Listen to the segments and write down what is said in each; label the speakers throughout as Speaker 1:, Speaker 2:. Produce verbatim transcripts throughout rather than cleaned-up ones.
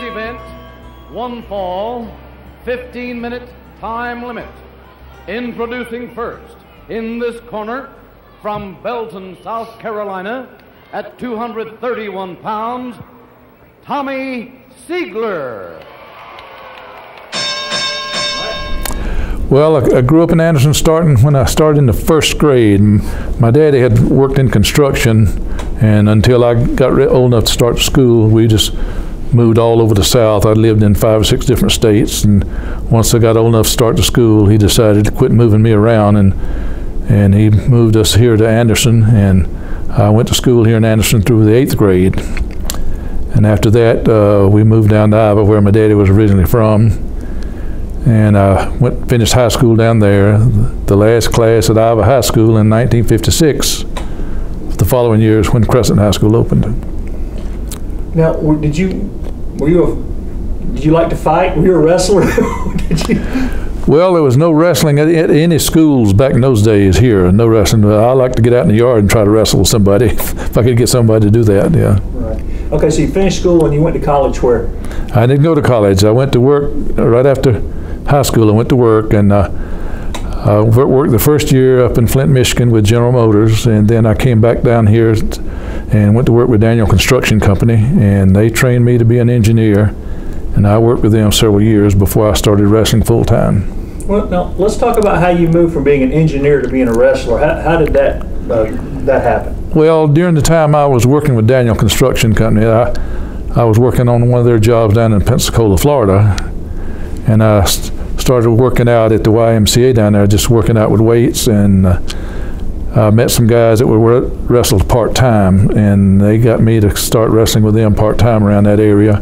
Speaker 1: event, one fall, fifteen minute time limit. Introducing first, in this corner, from Belton, South Carolina, at two hundred thirty-one pounds, Tommy Seigler.
Speaker 2: Well, I, I grew up in Anderson starting when I started in the first grade. My daddy had worked in construction, and until I got old enough to start school, we just moved all over the South. I lived in five or six different states, and once I got old enough to start to school, he decided to quit moving me around, and and he moved us here to Anderson, and I went to school here in Anderson through the eighth grade. And after that, uh, we moved down to Iowa, where my daddy was originally from, and I went finished high school down there. The last class at Iowa High School in nineteen fifty-six. The following year is when Crescent High School opened.
Speaker 3: Now, did you were you a, did you like to fight? Were you a wrestler? Did you?
Speaker 2: Well, there was no wrestling at, at any schools back in those days here. No wrestling. I like to get out in the yard and try to wrestle with somebody if I could get somebody to do that. Yeah.
Speaker 3: Right. Okay, so you finished school and you went to college where?
Speaker 2: I didn't go to college. I went to work right after high school. I went to work, and uh, I worked the first year up in Flint, Michigan with General Motors, and then I came back down here and went to work with Daniel Construction Company, and they trained me to be an engineer, and I worked with them several years before I started wrestling full time.
Speaker 3: Well, now let's talk about how you moved from being an engineer to being a wrestler. How, how did that uh, that happen?
Speaker 2: Well, during the time I was working with Daniel Construction Company, I, I was working on one of their jobs down in Pensacola, Florida, and I st started working out at the Y M C A down there, just working out with weights, and uh, I met some guys that were wrestled part-time, and they got me to start wrestling with them part-time around that area.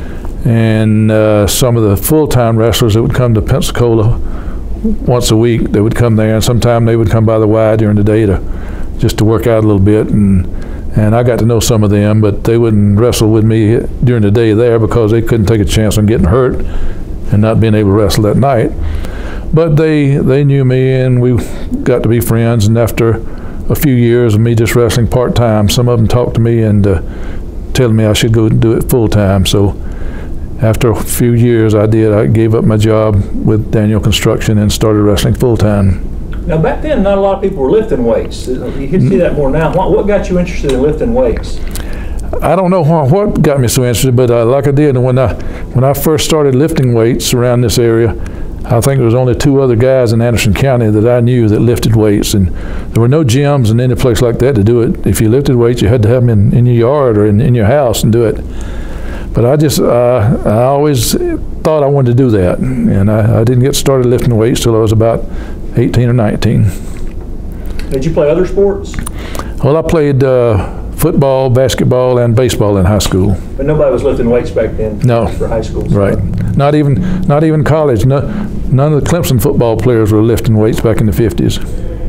Speaker 2: And uh, some of the full-time wrestlers that would come to Pensacola once a week, they would come there, and sometime they would come by the Y during the day to just to work out a little bit, and and I got to know some of them, but they wouldn't wrestle with me during the day there because they couldn't take a chance on getting hurt and not being able to wrestle that night. But they they knew me, and we got to be friends, and after a few years of me just wrestling part-time, some of them talked to me and uh, telling me I should go do it full-time. So after a few years, I did. I gave up my job with Daniel Construction and started wrestling full-time.
Speaker 3: Now, back then, not a lot of people were lifting weights. You can see that more now. What, what got you interested in lifting weights?
Speaker 2: I don't know what, what got me so interested, but uh, like I did, when I when I first started lifting weights around this area, I think there was only two other guys in Anderson County that I knew that lifted weights, and there were no gyms in any place like that to do it. If you lifted weights, you had to have them in, in your yard or in, in your house and do it. But I just, uh, I always thought I wanted to do that, and I, I didn't get started lifting weights till I was about eighteen or nineteen.
Speaker 3: Did you play other sports?
Speaker 2: Well, I played uh, football, basketball, and baseball in high school.
Speaker 3: But nobody was lifting weights back then.
Speaker 2: No.
Speaker 3: For high school.
Speaker 2: Right. Not even, not even college. No, none of the Clemson football players were lifting weights back in the fifties.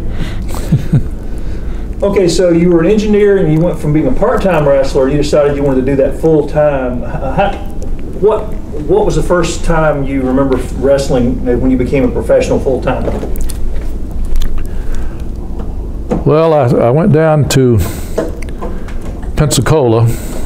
Speaker 3: Okay, so you were an engineer, and you went from being a part-time wrestler. You decided you wanted to do that full-time. How, what What was the first time you remember wrestling when you became a professional full-time?
Speaker 2: Well, I, I went down to Pensacola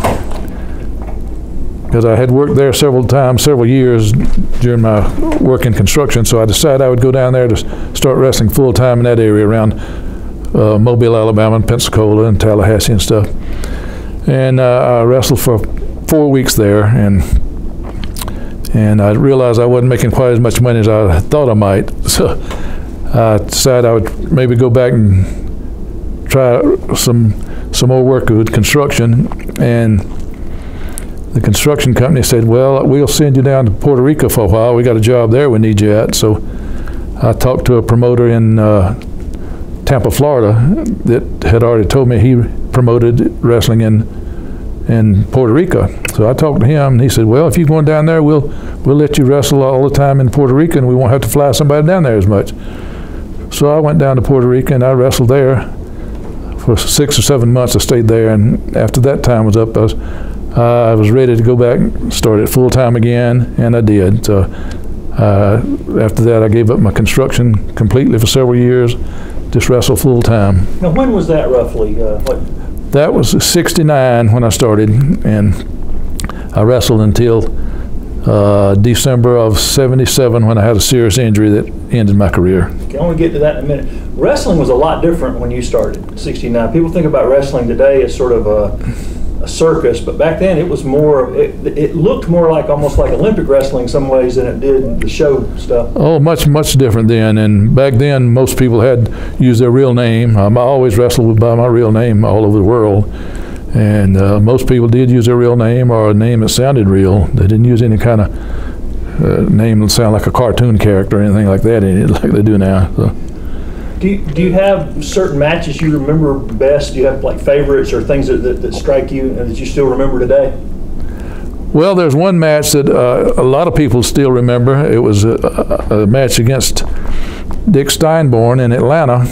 Speaker 2: because I had worked there several times, several years during my work in construction. So I decided I would go down there to start wrestling full-time in that area around Uh, Mobile, Alabama, and Pensacola, and Tallahassee and stuff. And uh, I wrestled for four weeks there, and and I realized I wasn't making quite as much money as I thought I might. So I decided I would maybe go back and try some some more work with construction. And the construction company said, "Well, we'll send you down to Puerto Rico for a while. We got a job there we need you at." So I talked to a promoter in uh, Tampa, Florida, that had already told me he promoted wrestling in in Puerto Rico. So I talked to him, and he said, "Well, if you're going down there, we'll we'll let you wrestle all the time in Puerto Rico, and we won't have to fly somebody down there as much." So I went down to Puerto Rico, and I wrestled there for six or seven months. I stayed there, and after that time was up, I was uh, I was ready to go back and start it full time again, and I did. So uh, after that, I gave up my construction completely for several years. Just wrestle full time.
Speaker 3: Now, when was that roughly? Uh, what?
Speaker 2: That was sixty-nine when I started, and I wrestled until uh, December of seventy-seven when I had a serious injury that ended my career.
Speaker 3: Okay, I want to get to that in a minute. Wrestling was a lot different when you started in sixty-nine. People think about wrestling today as sort of a, a circus, but back then it was more, it, it looked more like almost like Olympic wrestling in some ways than it did the show stuff.
Speaker 2: Oh, much, much different then. And back then most people had used their real name. Um, I always wrestled by my real name all over the world. And uh, most people did use their real name or a name that sounded real. They didn't use any kind of uh, name that sounded like a cartoon character or anything like that in it, like they do now. So.
Speaker 3: Do you, do you have certain matches you remember best? Do you have like favorites or things that, that, that strike you and that you still remember today?
Speaker 2: Well, there's one match that uh, a lot of people still remember. It was a, a, a match against Dick Steinborn in Atlanta,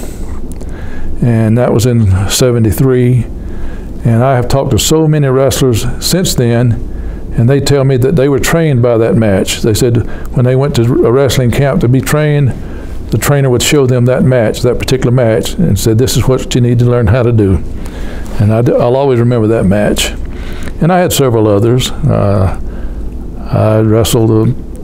Speaker 2: and that was in seventy-three. And I have talked to so many wrestlers since then, and they tell me that they were trained by that match. They said when they went to a wrestling camp to be trained, the trainer would show them that match, that particular match, and said, this is what you need to learn how to do. And I, I'll always remember that match. And I had several others. Uh, I wrestled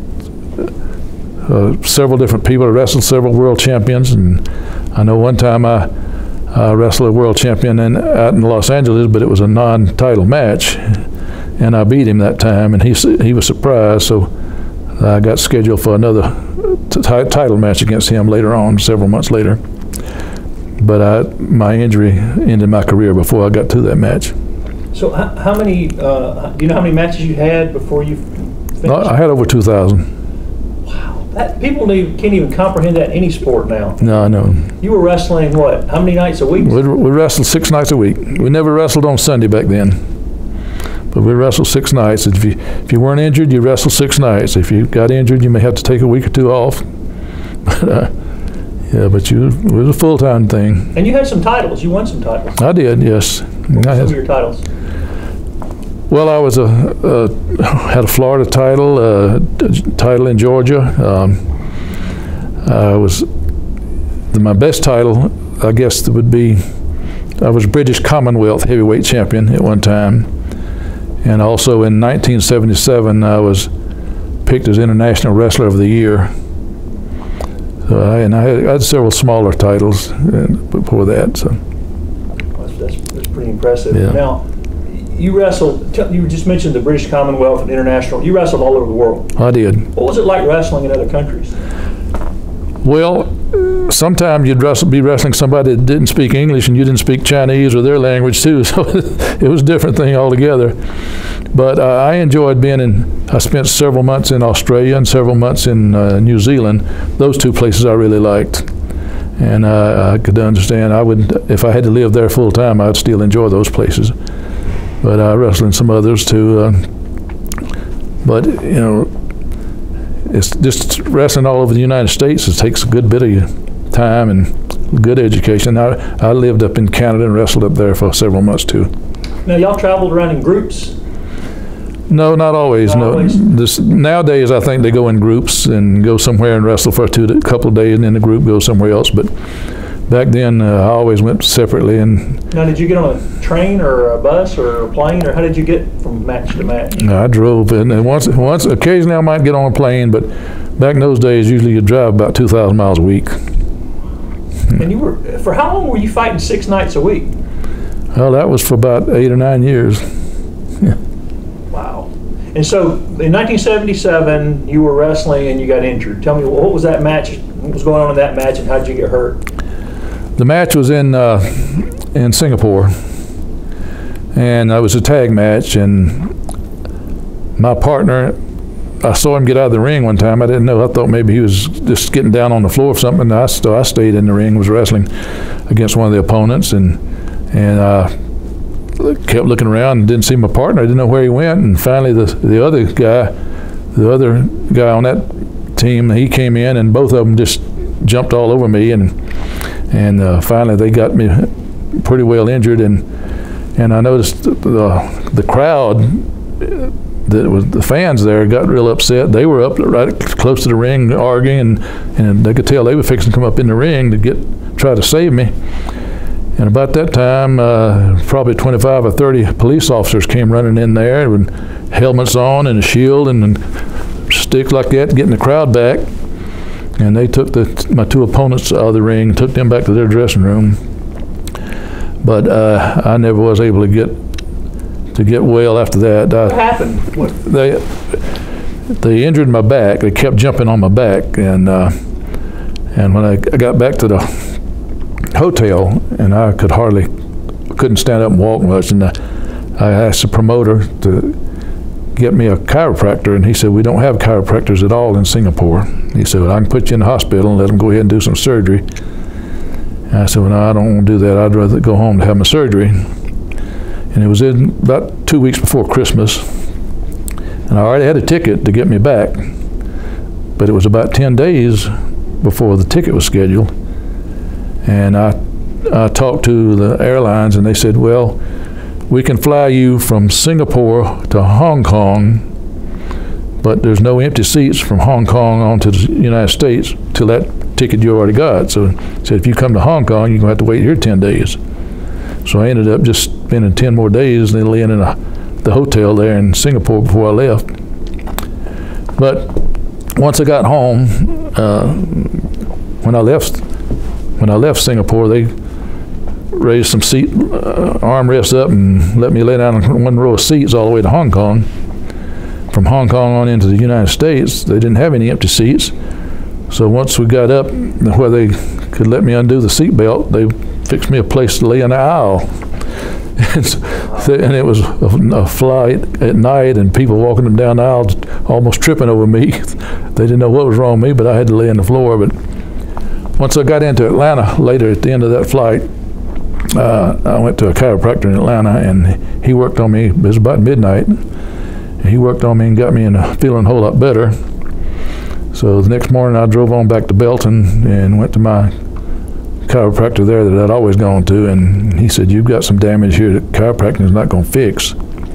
Speaker 2: uh, uh, several different people. I wrestled several world champions, and I know one time I I wrestled a world champion in, out in Los Angeles, but it was a non-title match, and I beat him that time, and he he was surprised, so I got scheduled for another t title match against him later on, several months later. But I, my injury ended my career before I got to that match.
Speaker 3: So how, how many, uh, do you know how many matches you had before you finished?
Speaker 2: No, I had over two thousand.
Speaker 3: That, people need, can't even comprehend that in any sport now.
Speaker 2: No, I know.
Speaker 3: You were wrestling, what, how many nights a week?
Speaker 2: We, we wrestled six nights a week. We never wrestled on Sunday back then. But we wrestled six nights. If you, if you weren't injured, you wrestled six nights. If you got injured, you may have to take a week or two off. But, uh, yeah, but you, it was a full-time thing.
Speaker 3: And you had some titles. You won some titles.
Speaker 2: I did, yes.
Speaker 3: What were
Speaker 2: I had,
Speaker 3: some of your titles?
Speaker 2: Well, I was a, a had a Florida title, a title in Georgia. Um, I was my best title, I guess, would be I was British Commonwealth heavyweight champion at one time, and also in nineteen seventy-seven I was picked as International Wrestler of the Year. So I, and I had, I had several smaller titles before that. So
Speaker 3: that's, that's, that's pretty impressive.
Speaker 2: Yeah.
Speaker 3: Now, you wrestled, you just mentioned the British Commonwealth and International. You wrestled all over the world.
Speaker 2: I did.
Speaker 3: What was it like wrestling in other countries?
Speaker 2: Well, sometimes you'd wrestle, be wrestling somebody that didn't speak English and you didn't speak Chinese or their language too, so it was a different thing altogether. But uh, I enjoyed being in, I spent several months in Australia and several months in uh, New Zealand. Those two places I really liked. And uh, I could understand, I would, if I had to live there full time, I'd still enjoy those places. But I wrestled in some others too. Uh, but, you know, it's just wrestling all over the United States. It takes a good bit of your time and good education. I, I lived up in Canada and wrestled up there for several months too.
Speaker 3: Now, y'all traveled around in groups?
Speaker 2: No, not always.
Speaker 3: Not
Speaker 2: no.
Speaker 3: always.
Speaker 2: This, nowadays, I think they go in groups and go somewhere and wrestle for a two, couple of days, and then the group goes somewhere else. But back then, uh, I always went separately. And
Speaker 3: now, did you get on a train or a bus or a plane, or how did you get from match to match?
Speaker 2: I drove, and once, once, occasionally I might get on a plane, but back in those days, usually you drive about two thousand miles a week.
Speaker 3: And you were, for how long were you fighting six nights a week?
Speaker 2: Well, that was for about eight or nine years. Yeah.
Speaker 3: Wow. And so, in nineteen seventy-seven, you were wrestling and you got injured. Tell me, what was that match? What was going on in that match, and how did you get hurt?
Speaker 2: The match was in uh, in Singapore, and it was a tag match. And my partner, I saw him get out of the ring one time. I didn't know. I thought maybe he was just getting down on the floor or something. I, st I stayed in the ring, was wrestling against one of the opponents, and and uh, kept looking around and didn't see my partner. I didn't know where he went. And finally, the the other guy, the other guy on that team, he came in, and both of them just jumped all over me, and and uh, finally they got me pretty well injured. And and I noticed the the, the crowd, that was the fans there, got real upset. They were up right close to the ring arguing, and, and they could tell they were fixing to come up in the ring to get try to save me. And about that time, uh, probably twenty-five or thirty police officers came running in there with helmets on and a shield and, and sticks like that, getting the crowd back. And they took the, my two opponents out of the ring, took them back to their dressing room. But uh, I never was able to get to get well after that.
Speaker 3: What
Speaker 2: I,
Speaker 3: happened? What?
Speaker 2: They they injured my back. They kept jumping on my back, and uh, and when I, I got back to the hotel, and I could hardly, couldn't stand up and walk much, and I, I asked the promoter to get me a chiropractor, and he said, we don't have chiropractors at all in Singapore. He said, well, I can put you in the hospital and let them go ahead and do some surgery. And I said, well, no, I don't want to do that. I'd rather go home to have my surgery. And it was in about two weeks before Christmas, and I already had a ticket to get me back, but it was about ten days before the ticket was scheduled. And I, I talked to the airlines, and they said, well, we can fly you from Singapore to Hong Kong, but there's no empty seats from Hong Kong on to the United States till that ticket you already got. So I said, if you come to Hong Kong, you're going to have to wait here ten days. So I ended up just spending ten more days and then laying in a, the hotel there in Singapore before I left. But once I got home, uh, when I left, when I left Singapore, they raised some seat uh, armrests up and let me lay down on one row of seats all the way to Hong Kong. From Hong Kong on into the United States, they didn't have any empty seats. So once we got up where they could let me undo the seat belt, they fixed me a place to lay in the aisle. And it was a, a flight at night, and people walking them down the aisle almost tripping over me. They didn't know what was wrong with me, but I had to lay on the floor. But once I got into Atlanta later at the end of that flight, uh, I went to a chiropractor in Atlanta, and he worked on me. It was about midnight. And he worked on me and got me in a, feeling a whole lot better. So the next morning I drove on back to Belton and went to my chiropractor there that I'd always gone to, and he said, you've got some damage here that chiropractic is not going to fix.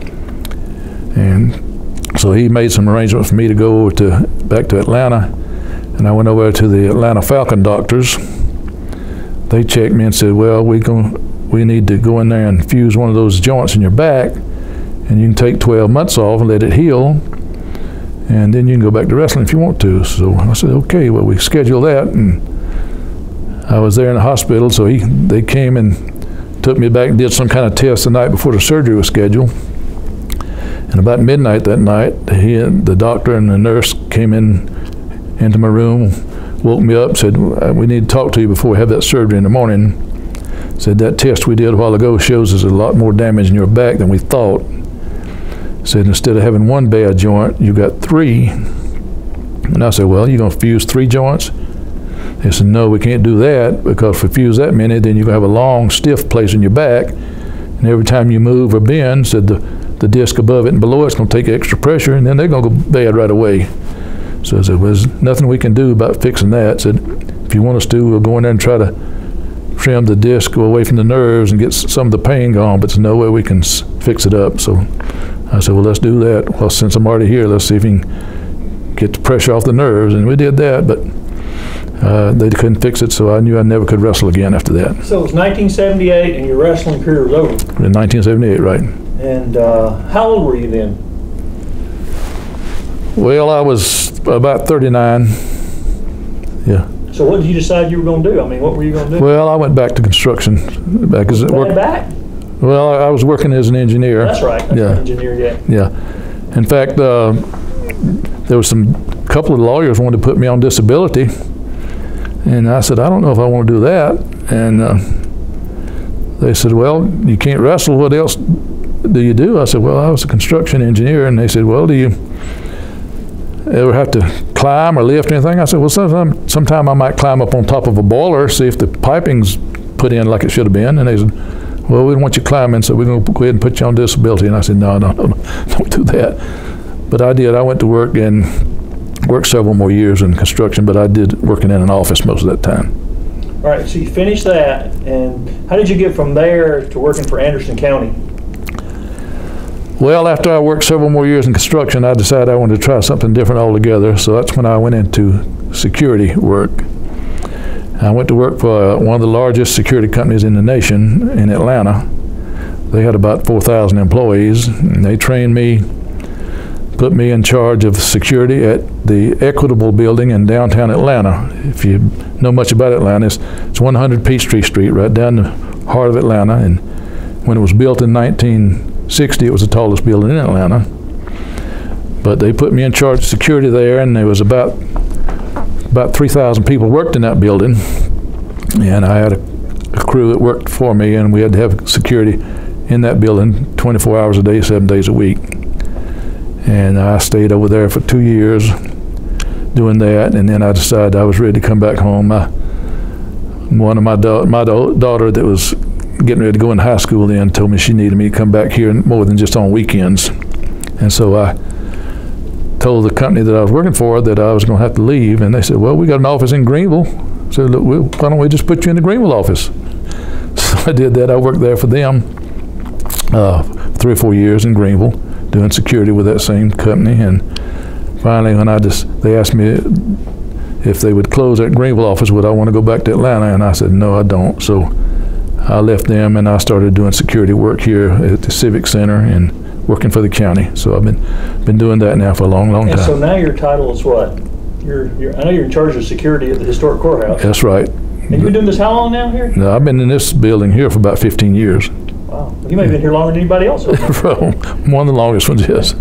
Speaker 2: And so he made some arrangements for me to go over to back to Atlanta, and I went over to the Atlanta Falcon doctors. They checked me and said, well, we going we need to go in there and fuse one of those joints in your back, and you can take twelve months off and let it heal, and then you can go back to wrestling if you want to. So I said, okay, well, we scheduled that, and I was there in the hospital, so he, they came and took me back and did some kind of test the night before the surgery was scheduled. And about midnight that night, he, the doctor and the nurse came in into my room, woke me up, said, we need to talk to you before we have that surgery in the morning. Said, that test we did a while ago shows there's a lot more damage in your back than we thought. Said, instead of having one bad joint, you got three. And I said, well, you're going to fuse three joints? They said, no, we can't do that, because if we fuse that many, then you're going to have a long, stiff place in your back. And every time you move or bend, said the, the disc above it and below it's going to take extra pressure, and then they're going to go bad right away. So I said, well, there's nothing we can do about fixing that. Said, if you want us to, we'll go in there and try to trim the disc away from the nerves and get some of the pain gone, but there's no way we can s fix it up. So I said, well, let's do that. Well, since I'm already here, let's see if we can get the pressure off the nerves. And we did that, but Uh, they couldn't fix it, so I knew I never could wrestle again after that.
Speaker 3: So it was nineteen seventy-eight, and your wrestling career was over.
Speaker 2: In nineteen seventy-eight, right.
Speaker 3: And uh, how old were you then?
Speaker 2: Well, I was about thirty-nine. Yeah.
Speaker 3: So what did you decide you were going to do? I mean, what were you going to do?
Speaker 2: Well, I went back to construction. Back as
Speaker 3: Back
Speaker 2: work.
Speaker 3: back?
Speaker 2: Well, I, I was working as an engineer.
Speaker 3: That's right. That's
Speaker 2: yeah.
Speaker 3: an engineer, yeah.
Speaker 2: Yeah. In fact, uh, there was some couple of lawyers wanted to put me on disability. And I said, I don't know if I want to do that. And uh, they said, well, you can't wrestle. What else do you do? I said, well, I was a construction engineer. And they said, well, do you ever have to climb or lift or anything? I said, well, sometime, sometime I might climb up on top of a boiler, see if the piping's put in like it should have been. And they said, well, we don't want you climbing, so we're going to go ahead and put you on disability. And I said, no, no, no, don't do that. But I did. I went to work and worked several more years in construction, but I did working in an office most of that time.
Speaker 3: All right, so you finished that, and how did you get from there to working for Anderson County?
Speaker 2: Well, after I worked several more years in construction, I decided I wanted to try something different altogether, so that's when I went into security work. I went to work for uh, one of the largest security companies in the nation in Atlanta. They had about four thousand employees, and they trained me, put me in charge of security at the Equitable Building in downtown Atlanta. If you know much about Atlanta, it's, it's one hundred Peachtree Street, right down the heart of Atlanta. And when it was built in nineteen sixty, it was the tallest building in Atlanta. But they put me in charge of security there, and there was about about three thousand people worked in that building. And I had a, a crew that worked for me, and we had to have security in that building twenty-four hours a day, seven days a week. And I stayed over there for two years doing that, and then I decided I was ready to come back home. I, one of my, da my da daughter that was getting ready to go in high school then told me she needed me to come back here more than just on weekends. And so I told the company that I was working for that I was going to have to leave, and they said, well, we got an office in Greenville. I said, look, well, why don't we just put you in the Greenville office? So I did that. I worked there for them uh, three or four years in Greenville, doing security with that same company. And finally, when I just, they asked me if they would close that Greenville office, would I want to go back to Atlanta? And I said, no, I don't. So I left them, and I started doing security work here at the Civic Center and working for the county. So I've been been doing that now for a long, long
Speaker 3: and
Speaker 2: time.
Speaker 3: So now your title is what? You're, you're, I know you're in charge of security at the historic courthouse.
Speaker 2: That's right.
Speaker 3: And you've been doing this how long now here?
Speaker 2: No, I've been in this building here for about fifteen years.
Speaker 3: Wow. You may have been here longer than anybody else.
Speaker 2: One of the longest ones, yes.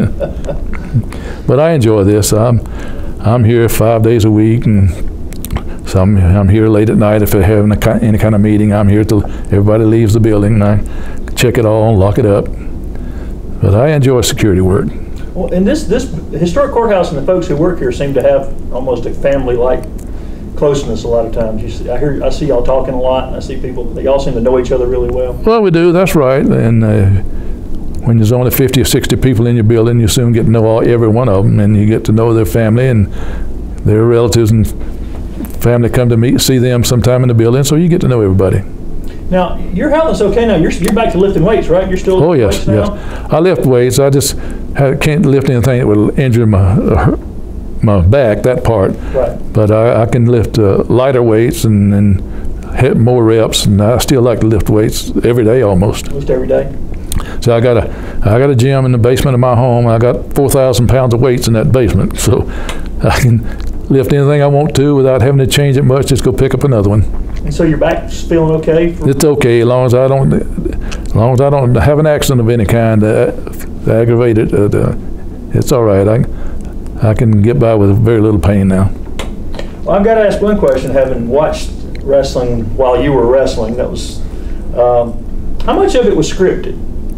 Speaker 2: But I enjoy this. I'm I'm here five days a week, and so I'm, I'm here late at night if they're having a, any kind of meeting. I'm here till everybody leaves the building, and I check it all, lock it up. But I enjoy security work.
Speaker 3: Well, and this this historic courthouse and the folks who work here seem to have almost a family-like closeness a lot of times. You see, I hear, I see y'all talking a lot, and I see people, they all seem to know each other really well.
Speaker 2: Well, we do, that's right. And uh, when there's only fifty or sixty people in your building, you soon get to know all, every one of them, and you get to know their family and their relatives, and family come to meet, see them sometime in the building, so you get to know everybody.
Speaker 3: Now, your health is okay now. You're, you're back to lifting weights, right? You're still
Speaker 2: oh,
Speaker 3: lifting
Speaker 2: yes,
Speaker 3: weights now?
Speaker 2: yes. I lift weights. I just have, can't lift anything that will injure my uh, my back, that part.
Speaker 3: Right.
Speaker 2: But I, I can lift uh, lighter weights and, and hit more reps, and I still like to lift weights every day almost.
Speaker 3: Almost every day?
Speaker 2: So I got a I got a gym in the basement of my home. I got four thousand pounds of weights in that basement, so I can lift anything I want to without having to change it much. Just go pick up another one.
Speaker 3: And so your back's feeling okay? For
Speaker 2: it's okay as long as I don't, as long as I don't have an accident of any kind uh, aggravate it. Uh, it's all right. I I can get by with very little pain now.
Speaker 3: Well, I've got to ask one question. Having watched wrestling while you were wrestling, that was um, how much of it was scripted?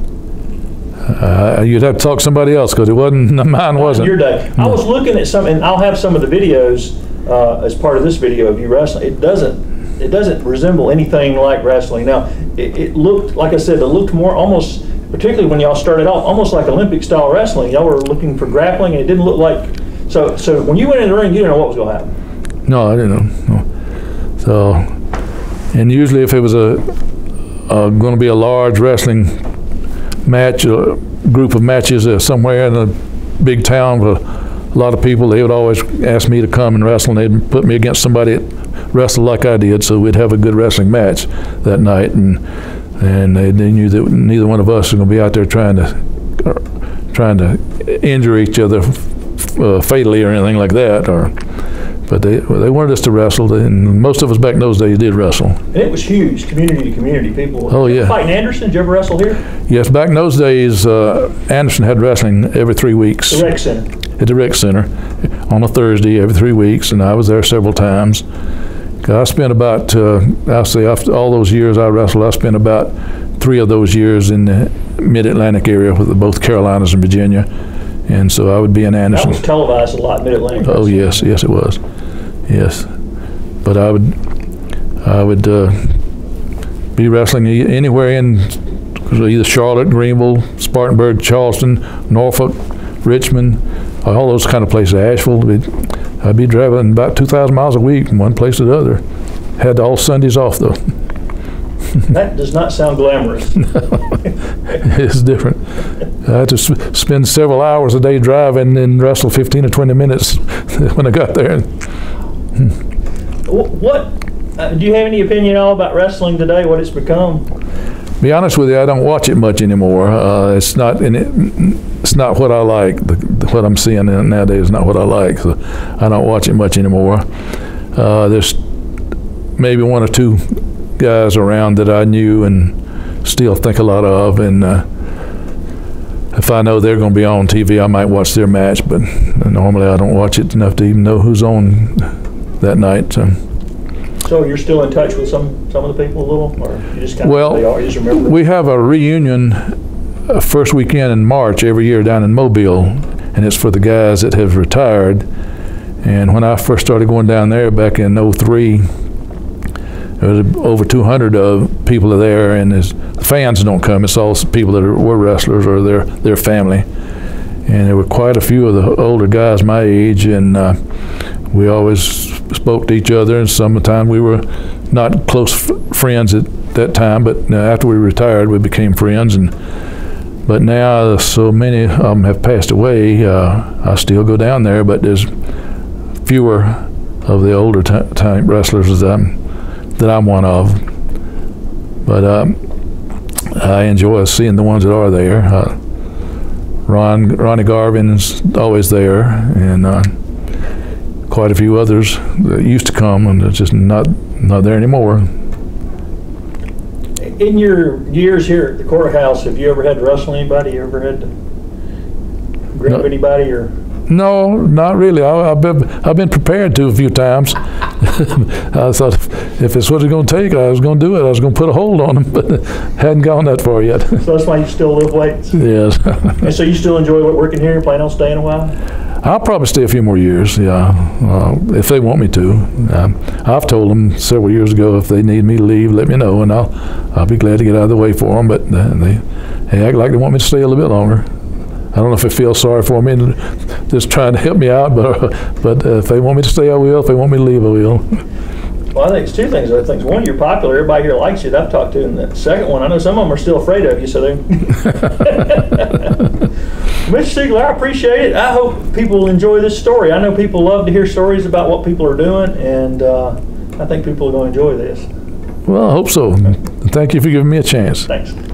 Speaker 2: Uh, you'd have to talk to somebody else because it wasn't. Mine wasn't.
Speaker 3: Your day. I was looking at some, and I'll have some of the videos uh, as part of this video of you wrestling. It doesn't. It doesn't resemble anything like wrestling. Now, it, it looked, like I said, it looked more almost, particularly when y'all started off, almost like Olympic style wrestling. Y'all were looking for grappling, and it didn't look like. So, so when you went in the ring, you didn't know what was going to happen.
Speaker 2: No, I didn't know. No. So, and usually if it was a, a going to be a large wrestling match, a group of matches uh, somewhere in a big town with a lot of people, they would always ask me to come and wrestle, and they'd put me against somebody that wrestled like I did, so we'd have a good wrestling match that night. And and they, they knew that neither one of us were going to be out there trying to uh, trying to injure each other uh, fatally or anything like that. Or, but they they wanted us to wrestle, and most of us back in those days did wrestle. And
Speaker 3: it was huge, community to community. People.
Speaker 2: Oh yeah.
Speaker 3: Fighting Anderson. Did you ever wrestle here?
Speaker 2: Yes, back in those days, uh, Anderson had wrestling every three weeks.
Speaker 3: The rec center.
Speaker 2: At the rec center, on a Thursday every three weeks, and I was there several times. I spent about, uh, I'll say after all those years I wrestled, I spent about three of those years in the mid-Atlantic area with both Carolinas and Virginia. And so I would be in Anderson.
Speaker 3: That was televised a lot, mid-Atlantic.
Speaker 2: Oh yes, yes it was, yes. But I would, I would uh, be wrestling anywhere in either Charlotte, Greenville, Spartanburg, Charleston, Norfolk, Richmond, all those kind of places, Asheville. I'd be driving about two thousand miles a week from one place to the other. Had all Sundays off though.
Speaker 3: That does not sound glamorous.
Speaker 2: It's different. I had to sp spend several hours a day driving and wrestle fifteen or twenty minutes when I got there.
Speaker 3: What Uh, do you have any opinion at all about wrestling today, what it's become?
Speaker 2: Be honest with you, I don't watch it much anymore. Uh, it's not in it, it's not what I like. The, the, what I'm seeing nowadays is not what I like. So I don't watch it much anymore. Uh, there's maybe one or two guys around that I knew and still think a lot of, and uh, if I know they're going to be on T V, I might watch their match. But normally, I don't watch it enough to even know who's on that night. So.
Speaker 3: So you're still in touch with some some of the people a little, or you just kind
Speaker 2: well,
Speaker 3: of they are, you just remember?
Speaker 2: We have a reunion uh, first weekend in March every year down in Mobile, and it's for the guys that have retired. And when I first started going down there back in oh three, there was over two hundred uh, people there, and the fans don't come. It's all people that are, were wrestlers or their their family. And there were quite a few of the older guys my age, and uh, we always spoke to each other, and sometimes we were not close f friends at that time, but uh, after we retired, we became friends. And but now so many of them have passed away. Uh, I still go down there, but there's fewer of the older type wrestlers that I'm, that I'm one of. But um, I enjoy seeing the ones that are there. Uh, Ron, Ronnie Garvin's always there, and uh, quite a few others that used to come, and they're just not not there anymore.
Speaker 3: In your years here at the courthouse, have you ever had to wrestle anybody? You ever had to grab no, anybody? Or
Speaker 2: no, not really. I, I've been I've been prepared to a few times. I thought if it's what it's going to take, I was going to do it. I was going to put a hold on them, but hadn't gone that far yet.
Speaker 3: So that's why you still lift weights?
Speaker 2: Yes.
Speaker 3: And so you still enjoy working here and plan on staying a while?
Speaker 2: I'll probably stay a few more years, yeah, uh, if they want me to. Um, I've told them several years ago if they need me to leave, let me know, and I'll I'll be glad to get out of the way for them. But uh, they they act like they want me to stay a little bit longer. I don't know if they feel sorry for me and just trying to help me out, but uh, but uh, if they want me to stay, I will. If they want me to leave, I will.
Speaker 3: Well, I think it's two things. I think one, you're popular. Everybody here likes you that I've talked to. And the second one, I know some of them are still afraid of you, so they. Mister Seigler, I appreciate it. I hope people will enjoy this story. I know people love to hear stories about what people are doing, and uh, I think people are going to enjoy this.
Speaker 2: Well, I hope so. Thank you for giving me a chance.
Speaker 3: Thanks.